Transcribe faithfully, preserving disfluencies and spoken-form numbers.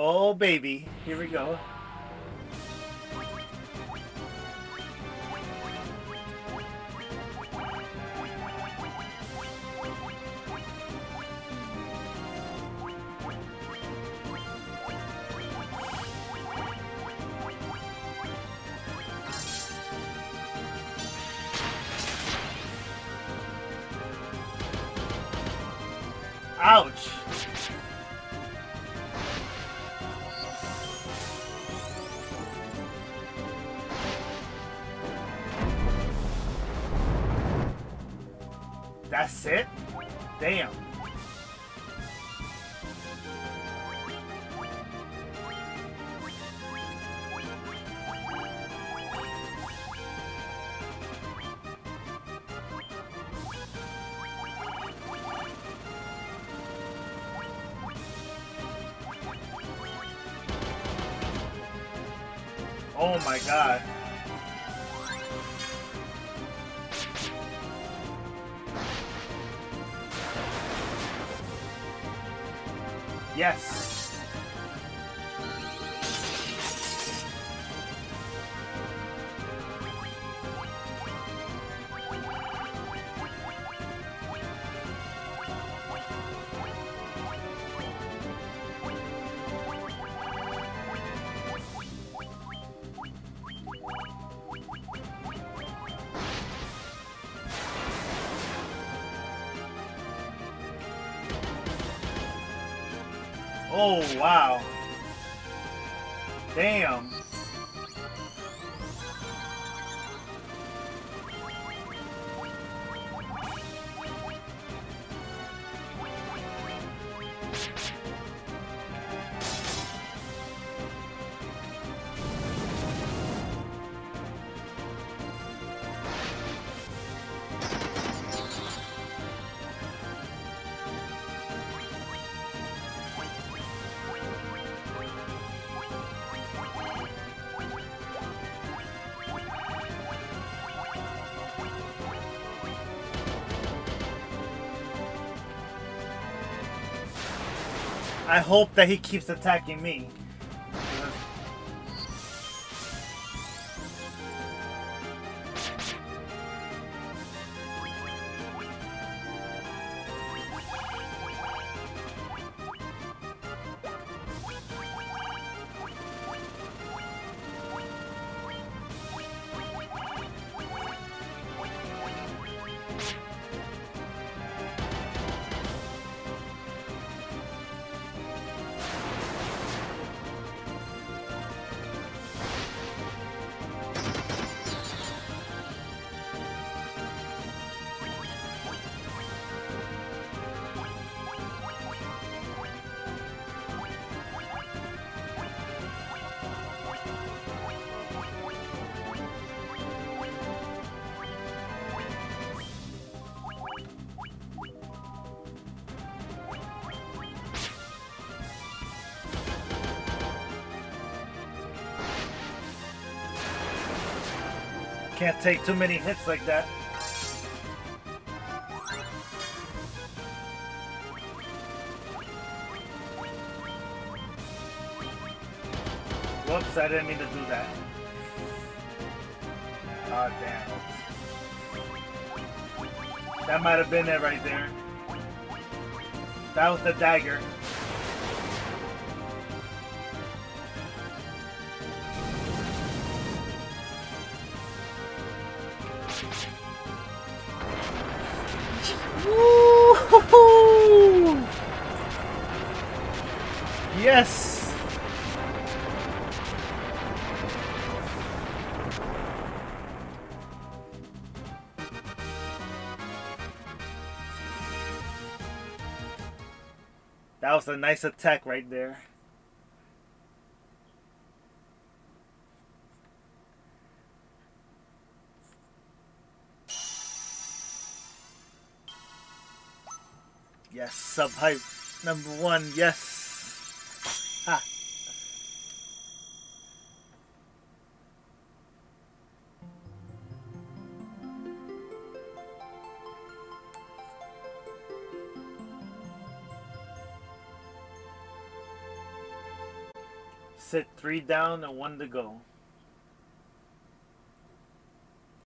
Oh, baby. Here we go. Ouch! That's it? Damn. Oh my god. Yes. Oh, wow. Damn. I hope that he keeps attacking me. Can't take too many hits like that. Whoops, I didn't mean to do that. Oh, damn. That might have been it right there. That was the dagger. Woo-hoo-hoo! Yes! That was a nice attack right there. Yes, sub-hype number one, yes. Ha. That's it. Three down and one to go.